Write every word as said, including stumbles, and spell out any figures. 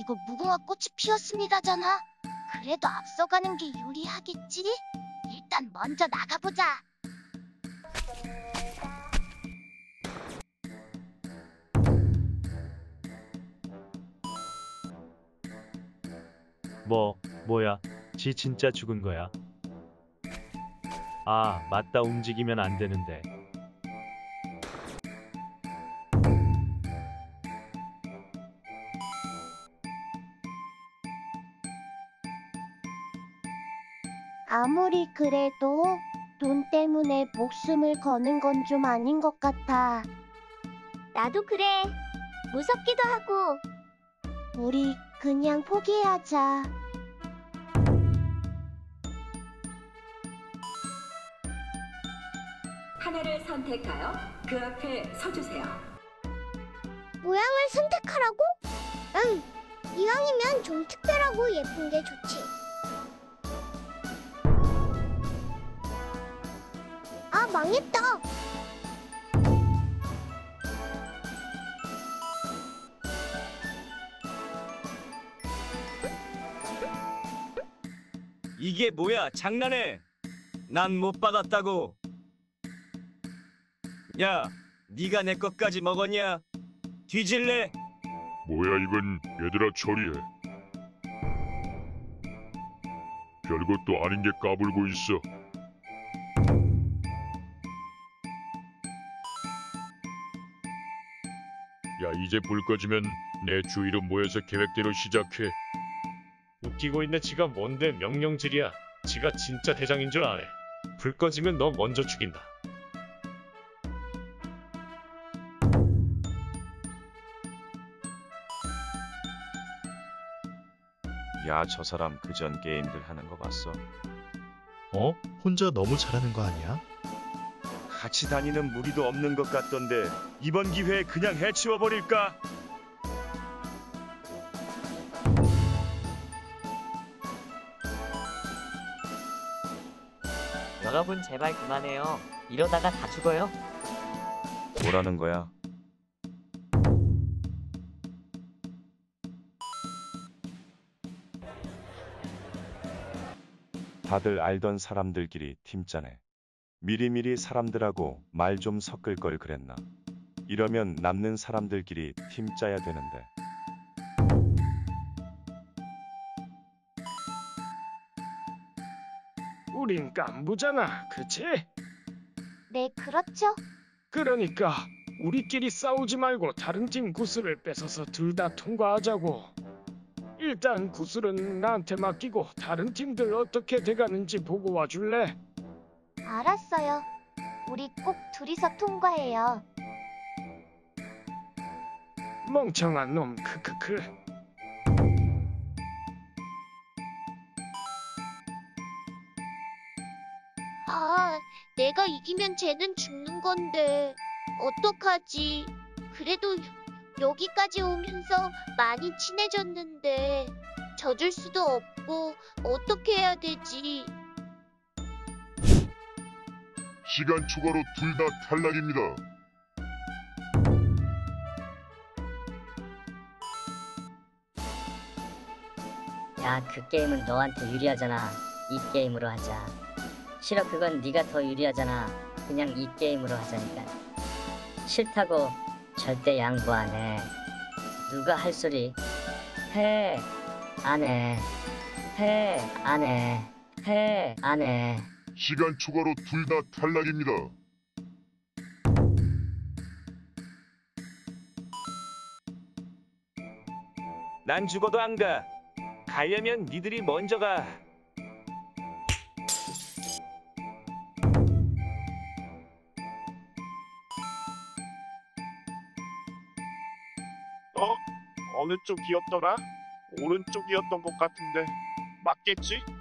이거 무궁화 꽃이 피었습니다잖아. 그래도 앞서가는 게 유리하겠지? 일단 먼저 나가보자. 뭐, 뭐야? 지 진짜 죽은 거야? 아, 맞다. 움직이면 안 되는데. 아무리 그래도 돈 때문에 목숨을 거는 건 좀 아닌 것 같아. 나도 그래. 무섭기도 하고. 우리 그냥 포기하자. 하나를 선택하여 그 앞에 서주세요. 모양을 선택하라고? 응, 이왕이면 좀 특별하고 예쁜 게 좋지. 아, 망했다. 이게 뭐야? 장난해? 난 못 받았다고. 야, 네가 내 것까지 먹었냐? 뒤질래? 뭐야 이건. 얘들아 처리해. 별것도 아닌 게 까불고 있어. 야, 이제 불 꺼지면 내 주위로 모여서 계획대로 시작해. 웃기고 있는 지가 뭔데 명령질이야. 지가 진짜 대장인 줄 아네. 불 꺼지면 너 먼저 죽인다. 야, 저 사람 그전 게임들 하는 거 봤어? 어? 혼자 너무 잘하는 거 아니야? 같이 다니는 무리도 없는 것 같던데 이번 기회에 그냥 해치워버릴까? 여러분 제발 그만해요. 이러다가 다 죽어요. 뭐라는 거야? 다들 알던 사람들끼리 팀짜네. 미리미리 사람들하고 말 좀 섞을 걸 그랬나. 이러면 남는 사람들끼리 팀 짜야 되는데. 우린 깐부잖아, 그치? 네, 그렇죠. 그러니까 우리끼리 싸우지 말고 다른 팀 구슬을 뺏어서 둘 다 통과하자고. 일단 구슬은 나한테 맡기고 다른 팀들 어떻게 돼가는지 보고 와줄래? 알았어요. 우리 꼭 둘이서 통과해요. 멍청한 놈, 크크크. 아, 내가 이기면 쟤는 죽는 건데 어떡하지? 그래도 여기까지 오면서 많이 친해졌는데 져줄 수도 없고 어떻게 해야 되지? 시간 초과로 둘 다 탈락입니다. 야, 그 게임은 너한테 유리하잖아. 이 게임으로 하자. 싫어, 그건 네가 더 유리하잖아. 그냥 이 게임으로 하자니까. 싫다고. 절대 양보 안 해. 누가 할 소리 해, 안 해. 해, 안 해. 해, 안 해. 시간 초과로 둘 다 탈락입니다. 난 죽어도 안 가. 가려면 니들이 먼저 가. 어? 어느 쪽이었더라? 오른쪽이었던 것 같은데 맞겠지?